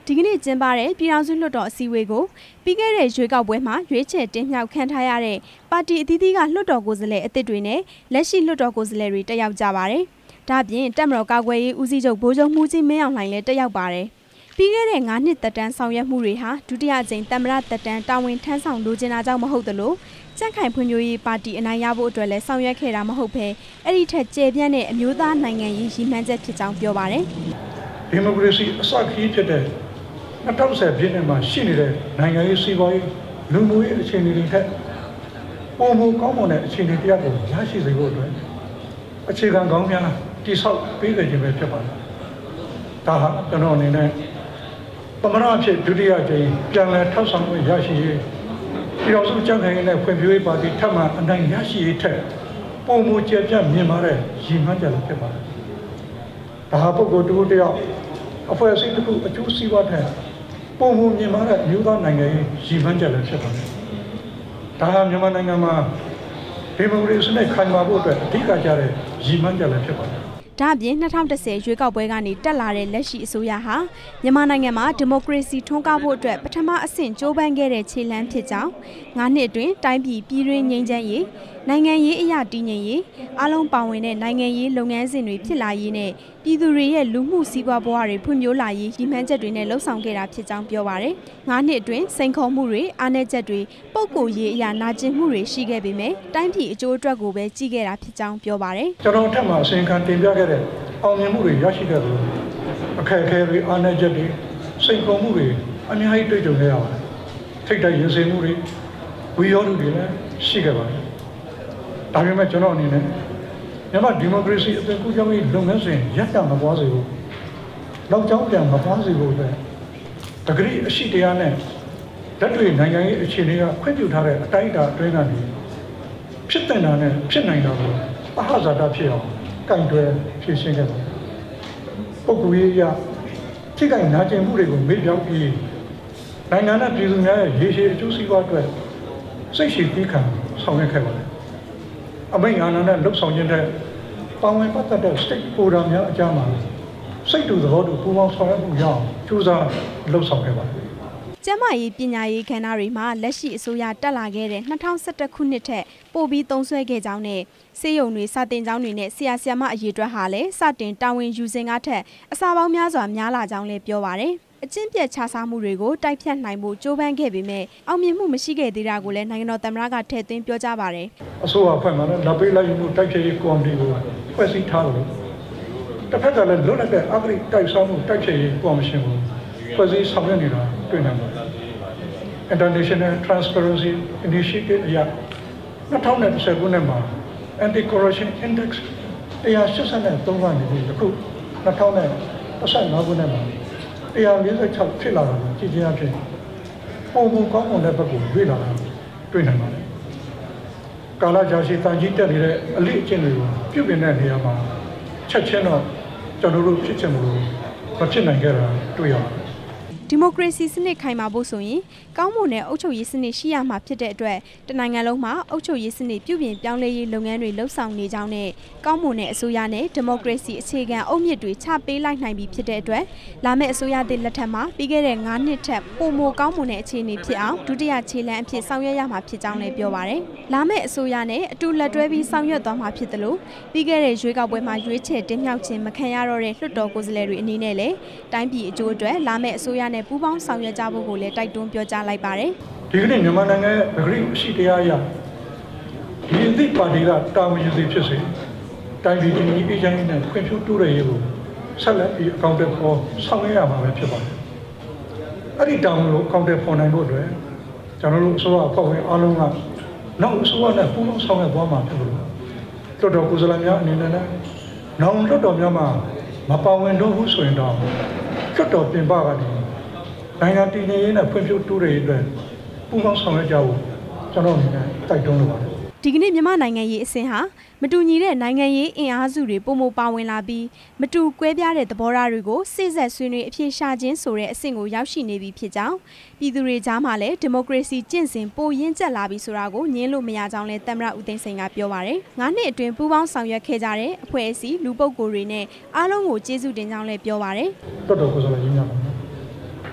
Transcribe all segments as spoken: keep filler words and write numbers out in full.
ဒီကနေ့ကျင်းပတဲ့ပြည်ထောင်စုလွှတ်တော်အစည်းအဝေးကိုပြီးခဲ့တဲ့ရွေးကောက်ပွဲမှာရွေးချယ်တင်မြှောက်ခံထားရတဲ့ပါတီအသီးသီးကလွှတ်တော်ကိုယ်စားလှယ်အသစ်တွေနဲ့လက်ရှိလွှတ်တော်ကိုယ်စားလှယ်တွေတက်ရောက်ကြပါတယ်။ဒါ့အပြင်တပ်မတော်ကာကွယ်ရေးဦးစီးချုပ်ဗိုလ်ချုပ်မှူးကြီးမင်းအောင်လှိုင်လည်းတက်ရောက်ပါတယ်။ပြီးခဲ့တဲ့ငါးနှစ်သက်တမ်းဆောင်ရွက်မှုတွေဟာဒုတိယအကြိမ်သမ္မတသက်တမ်းတာဝန်ထမ်းဆောင်လိုချင်တာကြောင့်မဟုတ်သလိုကြန့်ခိုင်ဖွံ့ဖြိုးရေးပါတီအနိုင်ရဖို့အတွက်လည်းဆောင်ရွက်ခဲ့တာမဟုတ်ဘဲအဲ့ဒီထက်ကျေပြန့်တဲ့အမျိုးသားနိုင်ငံရေးရည်မှန်းချက်ဖြစ်ကြောင်းပြောပါတယ်။ဒီမိုကရေစီအစခရီးဖြစ်တဲ့၂၀၁၀ပြည့်နှစ်မှာရှိနေတဲ့နိုင်ငံရေးစီးပွားရေးလူမှုရေးအခြေအနေတွေထက်ပုံမကောင်းမွန်တဲ့အခြေအနေတရားကိုရရှိစေဖို့အတွက်အခြေခံကောင်းများတည်ဆောက်ပေးကြခြင်းပဲဖြစ်ပါတယ်။ဒါဟာကျွန်တော်အနေနဲ့သမ္မတအဖြစ်ဒုတိယကြိမ်ပြန်လည်ထောက်ဆောင်ခွင့်ရရှိရေးပြည်တော်စုကြံ့ခိုင်ရေးနဲ့ဖွံ့ဖြိုးရေးပါတီထပ်မံအနိုင်ရရှိရေးထက်ပုံမကျေပြတ်မြင့်မားတဲ့ရည်မှန်းချက်လည်းဖြစ်ပါတယ်။ဒါဟာပုဂ္ဂိုလ်တစ်ခုတစ်ယောက်အဖွဲ့အစည်းတစ်ခုအကျိုးစီးပွားထက်ပုံမမြင်မာတဲ့အမျိုးသားနိုင်ငံရေးရည်မှန်းချက်လည်းဖြစ်ပါတယ်။ဒါဟာမြန်မာနိုင်ငံမှာဒီမိုကရေစီနဲ့ခိုင်မာဖို့အတွက်အဓိကကျတဲ့ရည်မှန်းချက်လည်းဖြစ်ပါတယ်။ဒါ့အပြင်၂၀၁၀ရွေးကောက်ပွဲကနေတက်လာတဲ့လက်ရှိအစိုးရဟာမြန်မာနိုင်ငံမှာဒီမိုကရေစီထွန်းကားဖို့အတွက်ပထမအဆင့်ကြိုးပမ်းခဲ့တဲ့ခြေလှမ်းဖြစ်ကြောင်းငါးနှစ်အတွင်းတိုင်းပြည်ပြည်တွင်းငြိမ်းချမ်းရေးနိုင်ငံရေးအရာတည်ငြိမ်ရေးအားလုံးပါဝင်တဲ့နိုင်ငံရေးလုပ်ငန်းစဉ်တွေဖြစ်လာရေးနဲ့ပြည်သူတွေရဲ့လူမှုစီးပွားဘဝတွေဖွံ့ဖြိုးလာရေးရည်မှန်းချက်တွေနဲ့လှုပ်ဆောင်ခဲ့တာဖြစ်ကြောင်းပြောပါရယ်ငါးနှစ်အတွင်းစိန်ခေါ်မှုတွေအားနည်းချက်တွေပုံကိုယ်ရေးအရာနာကျင်မှုတွေရှိခဲ့ပေမဲ့တိုင်းပြည်အကျိုးအတွက်ကိုပဲကြည့်ခဲ့တာဖြစ်ကြောင်းပြောပါရယ်ကျွန်တော်ထပ်မံအစီရင်ခံတင်ပြခဲ့တဲ့အောင်မြင်မှုတွေရရှိခဲ့သလိုအခက်အခဲတွေအားနည်းချက်တွေစိန်ခေါ်မှုတွေအများကြီးတွေ့ကြုံခဲ့ရပါတယ်ထိတ်တိုက်ရင်ဆိုင်မှုတွေဝီရောမှုတွေလည်းရှိခဲ့ပါတယ်ဒါပေမဲ့ကျွန်တော်အနေနဲ့မြန်မာဒီမိုကရေစီအသွင်ကူးပြောင်းရေးလုပ်ငန်းစဉ်ရပ်တန့်မပွားစေဘူးနောက်ကျောင်းပြန်မပွားစေဘူးတဲ့တကယ်အရှိတရားနဲ့လက်တွေ့နိုင်ငံရေးအခြေအနေကခွင့်ပြုထားတဲ့အတိုင်းအတာအတွင်းကနေဖြစ်တဲ့နာနဲ့ဖြစ်နိုင်တာကိုအဟဇာတဖြစ်အောင်ကင်တွယ်ဖြည့်ရှင်းခဲ့ပါတယ်ပုဂ္ဂိုလ်ရေးအရထိခိုက်နာကျင်မှုတွေကိုမေ့ပြောင်းပြီးနိုင်ငံနဲ့ပြည်သူများရဲ့ရေရှည်အကျိုးစီးပွားအတွက်စိတ်ရှိသီးခံဆောင်ရွက်ခဲ့ပါတယ်အမိန့်အာဏာနဲ့လှုပ်ဆောင်ခြင်းတဲ့ပါဝင်ပတ်သက်တဲ့ stakeholder များအကြားမှာစိတ်တူသဘောတူပူးပေါင်းဆောင်ရွက်မှုရအောင်ကြိုးစားလှုပ်ဆောင်ခဲ့ပါတယ်ကျန်းမာရေးပညာရေးခန္ဓာတွေမှာလက်ရှိအစိုးရတက်လာခဲ့တဲ့၂၀၁၁ခုနှစ်ထက်ပိုပြီးသုံးစွဲခဲ့ကြောင်းနဲ့ဆေးရုံတွေစာတင်ကျောင်းတွေနဲ့ဆရာဆရာမအရေးအတွက်ဟာလည်းစတင်တာဝန်ယူစဉ်ကထက်အစာပေါင်းများစွာများလာကြောင်းလည်းပြောပါရယ်အကျင့်ပြတ်ခြားစားမှုတွေကိုတိုက်ဖြတ်နိုင်ဖို့ကြိုးပမ်းခဲ့ပေမဲ့အောင်မြင်မှုမရှိခဲ့သေးတာကိုလည်းနိုင်ငံတော်သမ္မတကထည့်သွင်းပြောကြားပါတယ်အစိုးရအဖွဲ့မှာလည်းလက်ပေးလိုက်ယူမှုတိုက်ဖြတ်ရေးကော်မတီကိုဖွဲ့စည်းထားလို့တစ်ဖက်ကလည်းလွတ်လပ်တဲ့အဂတိတိုက်စားမှုတိုက်ဖြတ်ရေးကော်မရှင်ကိုဖွဲ့စည်းဆောင်ရွက်နေတာတွေ့နိုင်ပါတယ် International Transparency Initiative အရ၂၀၁၀ခုနှစ်မှာ Anti-Corruption Index one eighty-threeကနေပြီးအခု၂၀၁၅ခုနှစ်မှာone forty-sixဖြစ်လာတာကိုကြည့်ချင်းအဖြစ်ပုံပုံကောင်းမွန်တဲ့ဘက်ကိုရွေ့လာတာတွေ့နိုင်ပါတယ်။ကာလကြာရှည်တန်ကြီးတက်နေတဲ့အလေးအကျင့်တွေကိုပြုပြင်တဲ့နေရာမှာချက်ချင်းတော့ကျွန်တော်တို့ဖြစ်ချင်မှုလို့မဖြစ်နိုင်ကြတာတွေ့ရပါတယ်ဒီမိုကရေစီစနစ်ခိုင်မာဖို့ဆိုရင်ကောင်းမွန်တဲ့အုပ်ချုပ်ရေးစနစ်ရှိရမှာဖြစ်တဲ့အတွက်တနိုင်ငံလုံးမှာအုပ်ချုပ်ရေးစနစ်ပြုပြင်ပြောင်းလဲရေးလုပ်ငန်းတွေလှုပ်ဆောင်နေကြောင်းနဲ့ကောင်းမွန်တဲ့အစိုးရနဲ့ဒီမိုကရေစီအခြေခံအုတ်မြစ်တွေချပေးလိုက်နိုင်ပြီဖြစ်တဲ့အတွက်လာမယ့်အစိုးရသစ်လက်ထက်မှာပြီးခဲ့တဲ့ငါးနှစ်ထက်ပိုမိုကောင်းမွန်တဲ့အခြေအနေဖြစ်အောင်ဒုတိယခြေလှမ်းအဖြစ်ဆောင်ရွက်ရမှာဖြစ်ကြောင်းလည်းပြောပါရယ်လာမယ့်အစိုးရနဲ့အတူလက်တွဲပြီးဆောင်ရွက်သွားမှာဖြစ်တယ်လို့ပြီးခဲ့တဲ့ရွေးကောက်ပွဲမှာရွေးချယ်တင်မြှောက်ခြင်းမခံရတော့တဲ့လွှတ်တော်ကိုယ်စားလှယ်တွေအနေနဲ့လည်းတိုင်းပြည်အကျိုးအတွက်လာမယ့်အစိုးရနဲ့ပူးပေါင်းဆောင်ရွက်ကြဖို့ကိုလည်းတိုက်တွန်းပြောကြားလိုက်ပါတယ်ဒီကနေ့မြန်မာနိုင်ငံရဲ့ပဂရိရှိတရားအရဒီအသည့်ပါတီကတာဝန်ယူစီဖြစ်စေတိုင်းပြည်ကြီးအေဂျင့်နဲ့ခွင့်ပြုတိုးတဲ့ရေးကိုဆက်လက်ပြီးအကောင့်တွေပေါ်ဆောင်ရွက်ရမှာပဲဖြစ်ပါတယ်အဲ့ဒီတာဝန်ကိုအကောင့်တွေပေါ်နိုင်ဖို့အတွက်ကျွန်တော်တို့အစိုးရအဖွဲ့ဝင်အားလုံးကနောက်အစိုးရနဲ့ပူးပေါင်းဆောင်ရွက်သွားမှာဖြစ်လို့လွှတ်တော်ကိုယ်စားလှယ်များအနေနဲ့နောက်လွှတ်တော်များမှာမပါဝင်တော့ဘူးဆိုရင်တော့လွှတ်တော်ပြင်ပကနေနိုင်ငံတည်ငြိမ်ရေးနဲ့ဖွံ့ဖြိုးတိုးတက်ရေးအတွက်ပူးပေါင်းဆောင်ရွက်ကြဖို့ကျွန်တော်အနေနဲ့တိုက်တွန်းလိုပါတယ်ဒီကနေ့မြန်မာနိုင်ငံရေးအဆင့်ဟာမတူညီတဲ့နိုင်ငံရေးအင်အားစုတွေပုံမပါဝင်လာပြီးမတူကွဲပြားတဲ့သဘောထားတွေကိုစိတ်ဆက်ဆွေးနွေးအပြေရှားခြင်းဆိုတဲ့အဆင့်ကိုရောက်ရှိနေပြီဖြစ်ကြောင်းပြည်သူတွေကြားမှာလည်းဒီမိုကရေစီကျင့်စဉ်ပိုရင့်ကျက်လာပြီဆိုတာကိုညင်းလို့မရကြောင်းလည်းသမ္မတဦးသိန်းစိန်ကပြောပါရယ်ငါးနှစ်အတွင်းပူးပေါင်းဆောင်ရွက်ခဲ့ကြတဲ့အဖွဲ့အစည်းလူပုဂ္ဂိုလ်တွေနဲ့အားလုံးကိုကျေးဇူးတင်ကြောင်းလည်းပြောပါရယ်တော်တော်ကိုယ်စားလှယ်ကြီးများပါ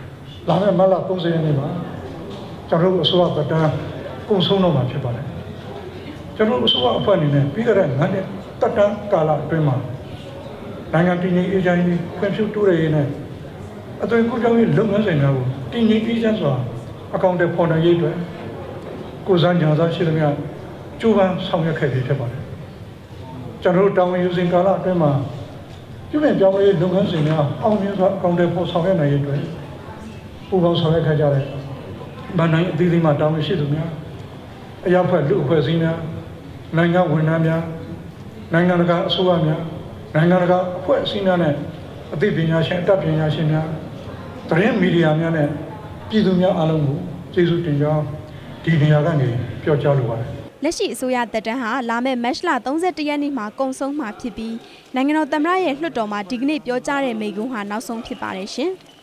လာမယ့်မတ်လသုံးဆယ်ရက်နေ့မှာကျွန်တော်တို့အစိုးရတပ်တန်းကုန်ဆုံးတော့မှာဖြစ်ပါတယ်ကျွန်တော်တို့အစိုးရအဖွဲ့အနေနဲ့ပြီးခဲ့တဲ့ငါးနှစ်တပ်တန်းကာလအတွင်းမှာနိုင်ငံတည်ငြိမ်အေးချမ်းရေးဖွံ့ဖြိုးတိုးတက်ရေးနဲ့အသွင်ကူးပြောင်းရေးလုပ်ငန်းစဉ်များကိုတည်ငြိမ်အေးချမ်းစွာအကောင့်တွေဖော်နိုင်ရေးအတွက်ကိုယ်စားညာစားရှိသမျှကြိုးပမ်းဆောင်ရွက်ခဲ့ပြီးဖြစ်ပါတယ်ကျွန်တော်တို့တောင်းဝန်ယူစဉ်ကာလအတွင်းမှာပြုပြင်ပြောင်းလဲရေးလုပ်ငန်းစဉ်များအောင်မြင်စွာအကောင့်တွေဖော်ဆောင်ရနိုင်ရေးအတွက်ပူးပေါင်းဆောင်ရွက်ခဲ့ကြတဲ့ဗန်နိုင်အသီးသီးမှတောင်းဝန်ရှိသူများအရာဖွဲ့လူအဖွဲ့အစည်းများနိုင်ငံဝန်ထမ်းများနိုင်ငံတကာအစိုးရများနိုင်ငံတကာအဖွဲ့အစည်းများနဲ့အသိပညာရှင်အတတ်ပညာရှင်များသတင်းမီဒီယာများနဲ့ပြည်သူများအားလုံးကိုကျေးဇူးတင်ကြောင်းဒီနေရာကနေပြောကြားလိုပါတယ်လက်ရှိအစိုးရတပ်တန်းဟာလာမယ့်မတ်လသုံးဆယ်တစ်ရက်နေ့မှာကုန်ဆုံးမှာဖြစ်ပြီးနိုင်ငံတော်သမ္မတရဲ့လွှတ်တော်မှာဒီကနေ့ပြောကြားတဲ့မိန့်ခွန်းဟာနောက်ဆုံးဖြစ်ပါတယ်ရှင်။